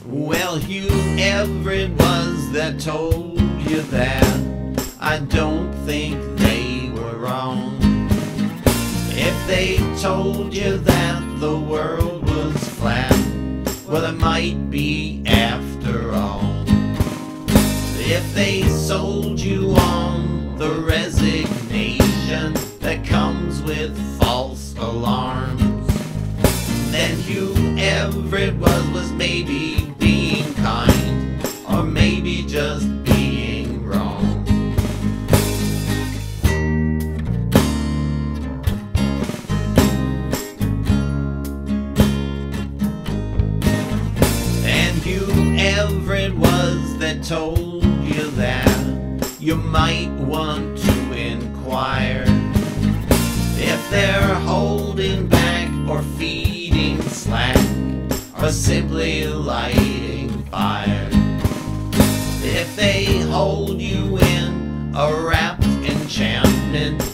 Well, Hugh, Everett was that told you that. I don't think they were wrong. If they told you that the world was flat, well, it might be after all. If they sold you on the resignation that comes with false alarms, then Hugh Everett was maybe being kind, or maybe just being wrong. And Hugh Everett was that told you that you might want to inquire if they're holding back or feeding slack, or simply lighting fire. If they hold you in a rapt enchantment